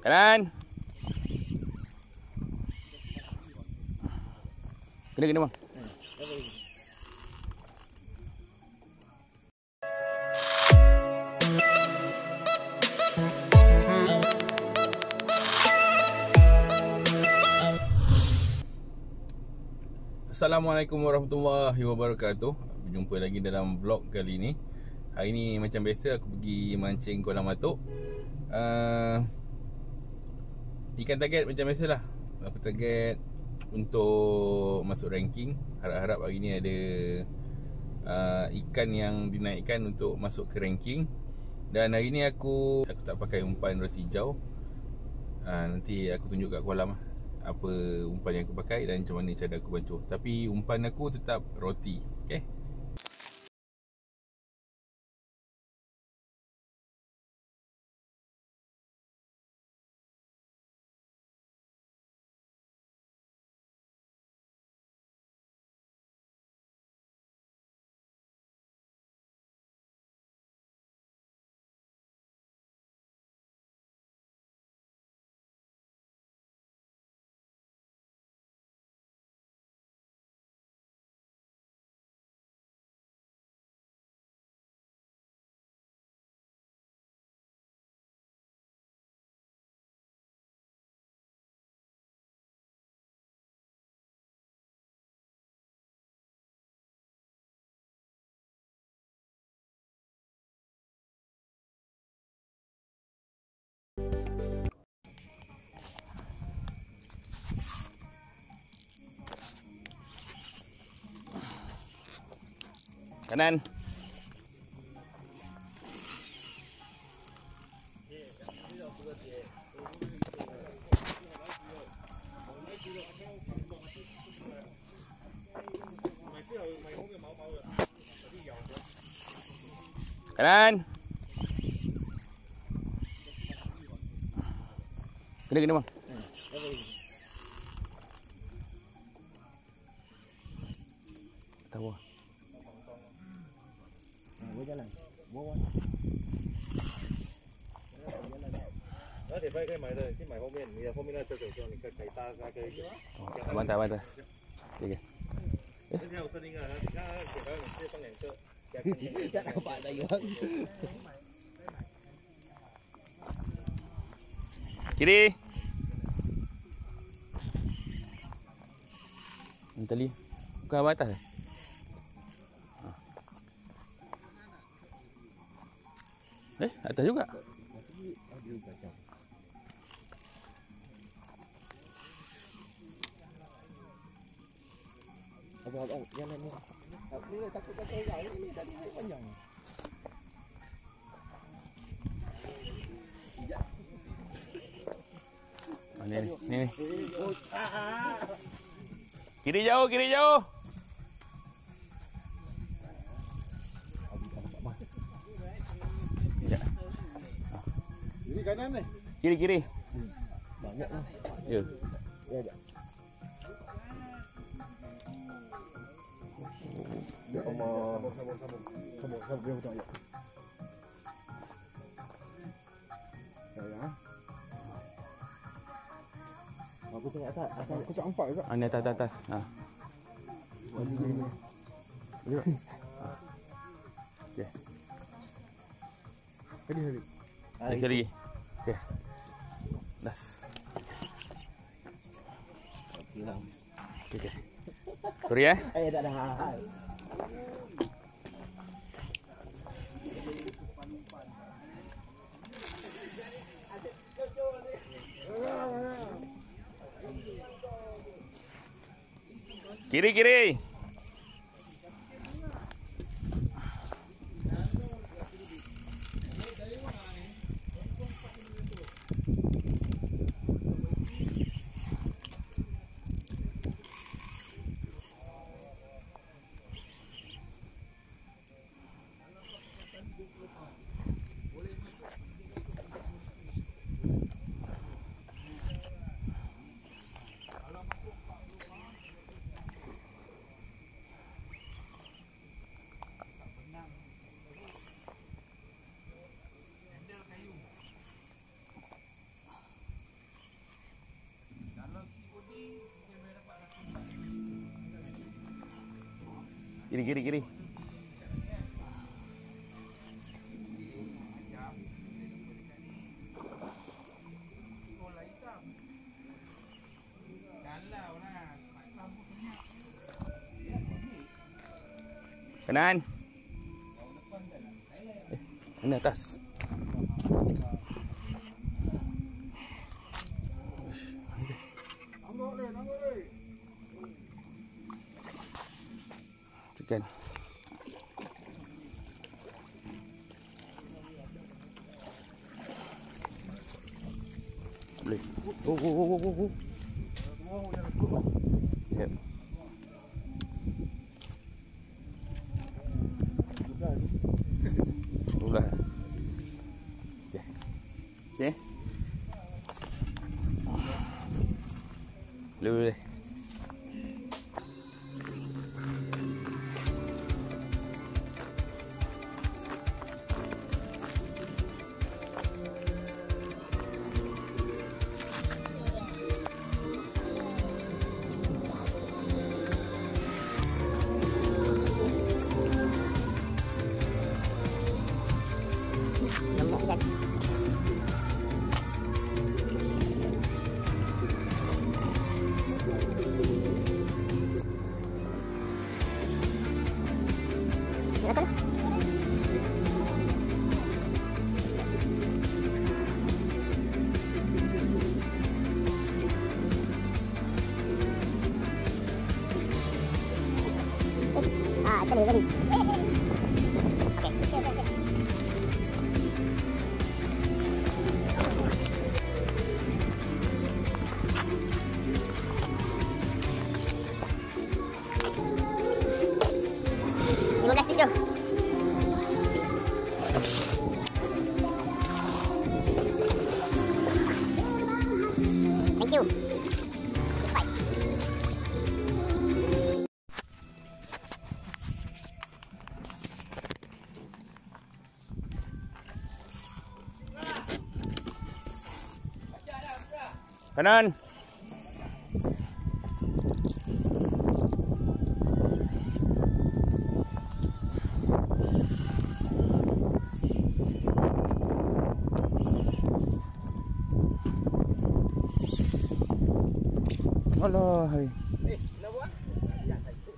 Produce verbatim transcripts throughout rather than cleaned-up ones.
Kanan. Kena kena bang. Assalamualaikum warahmatullahi wabarakatuh. Berjumpa lagi dalam vlog kali ni. Hari ni macam biasa aku pergi mancing kolam matuk. uh, Ikan target macam biasalah. Aku target untuk masuk ranking. Harap-harap hari ni ada uh, ikan yang dinaikkan untuk masuk ke ranking. Dan hari ni aku Aku tak pakai umpan roti hijau. uh, Nanti aku tunjuk kat kolam lah apa umpan yang aku pakai dan macam mana cara aku bancuh. Tapi umpan aku tetap roti. Okay. Kanan. Kanan. Kena kena bang. Tahu. Gue jalan. Bawa. 那铁牌可以买的，去买后面，你的后面那车手说你可以可以搭，可以。 Abang tak, abang tak. Okey. 之前有声音啊，你看铁牌，你直接放两个。 Tak nampak dah you. Kiri. Ini tali. Bukan abang atas. Eh, atas juga. Abang-abang, jangan ni. Aku takut kata orang ni tadi naik panjang. Oh, ni ni. Ni. Kiri jauh, kiri jauh. Kiri kanan ni. Kiri kiri. Banyak lah. Ya. Ya ada. Ya Allah. Sabuk sabuk sabuk. Sabuk sabuk dia betul ya. Ya. Aku tengok atas, atas aku tak nampak juga. Ah, ni atas atas atas. Ha. Ini ni. Ya. Okey. Tadi tadi. Lagi lagi. Okey. Das. Hilang. Okey okey. Sorry eh. Eh tak ada hal. Kiri kiri. Kiri, kiri, kiri. Kanan. Eh, mana atas? Tekan. Boleh. Oh, oh, oh, oh, oh. Ya. Ulah. Okey. Sini. Boleh, boleh. Ah, tadi tadi. lima belas tujuh. Thank you. Bye. Kanan. Alah, hai. Eh, nak buat? Ya, tak itu.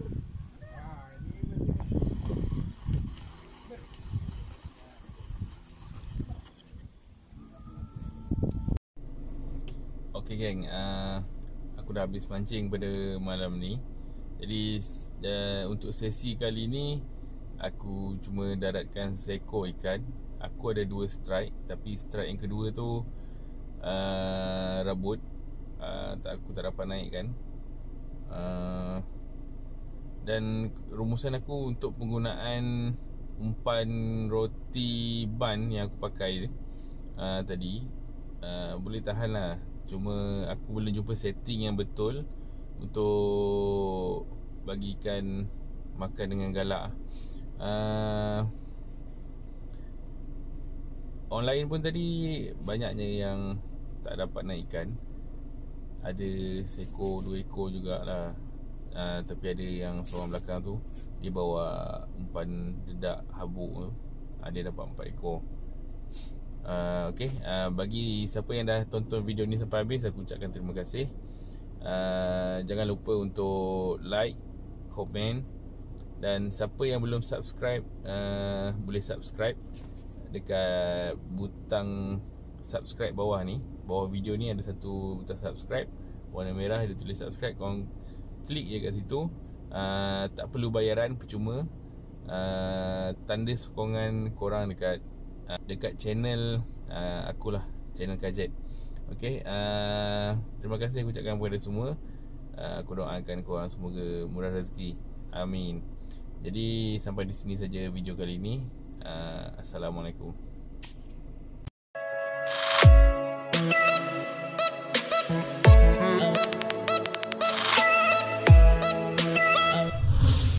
Okey geng, uh, aku dah habis mancing pada malam ni. Jadi uh, untuk sesi kali ni aku cuma daratkan seekor ikan. Aku ada dua strike, tapi strike yang kedua tu uh, rabut. Uh, tak, aku tak dapat naik kan. uh, Dan rumusan aku untuk penggunaan umpan roti ban yang aku pakai uh, tadi uh, boleh tahan lah. Cuma aku belum jumpa setting yang betul untuk bagi ikan makan dengan galak. uh, Online pun tadi banyaknya yang tak dapat naik ikan. Ada seekor, dua ekor jugalah. uh, Tapi ada yang seorang belakang tu dia bawa umpan dedak habuk tu. uh, Dia dapat empat ekor. uh, Okay, uh, bagi siapa yang dah tonton video ni sampai habis, aku ucapkan terima kasih. uh, Jangan lupa untuk like, komen. Dan siapa yang belum subscribe, uh, boleh subscribe dekat butang subscribe bawah ni. Bawah video ni ada satu butang subscribe warna merah, dia tulis subscribe. Korang klik je kat situ. uh, Tak perlu bayaran, percuma. uh, Tanda sokongan korang dekat uh, dekat channel uh, akulah, channel Kajet. Okay, uh, terima kasih aku ucapkan kepada semua. uh, Aku doakan korang semoga murah rezeki. Amin. Jadi sampai di sini saja video kali ini. uh, Assalamualaikum.